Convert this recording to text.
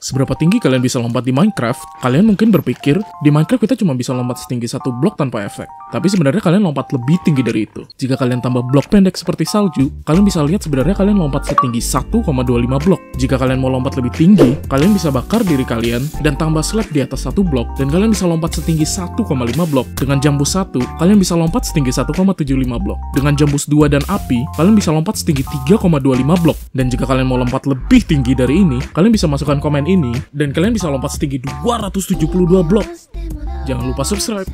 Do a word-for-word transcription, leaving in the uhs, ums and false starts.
Seberapa tinggi kalian bisa lompat di Minecraft? Kalian mungkin berpikir, di Minecraft kita cuma bisa lompat setinggi satu blok tanpa efek. Tapi sebenarnya kalian lompat lebih tinggi dari itu. Jika kalian tambah blok pendek seperti salju, kalian bisa lihat sebenarnya kalian lompat setinggi satu koma dua lima blok. Jika kalian mau lompat lebih tinggi, kalian bisa bakar diri kalian dan tambah slab di atas satu blok, dan kalian bisa lompat setinggi satu koma lima blok. Dengan jambus satu, kalian bisa lompat setinggi satu koma tujuh lima blok. Dengan jambus dua dan api, kalian bisa lompat setinggi tiga koma dua lima blok. Dan jika kalian mau lompat lebih tinggi dari ini, kalian bisa masukkan komen ini, dan kalian bisa lompat setinggi dua ratus tujuh puluh dua blok. Jangan lupa subscribe.